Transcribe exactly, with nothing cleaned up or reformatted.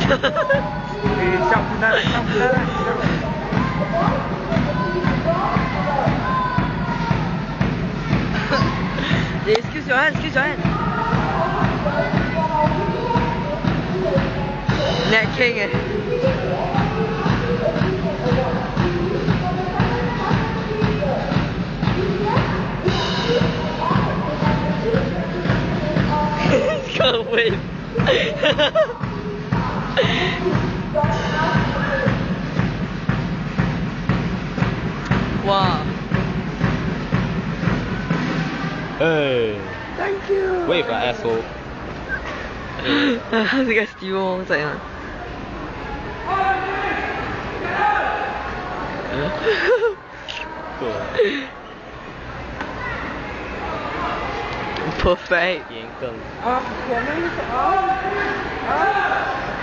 上不来，上不来。 Excuse your hand, excuse your hand. Nat King eh. He's gonna win. Wow. Hey. Thank you. Wave lah asshole. 这个 Steve 怎样？Perfect. 严更。 啊，前面一个啊。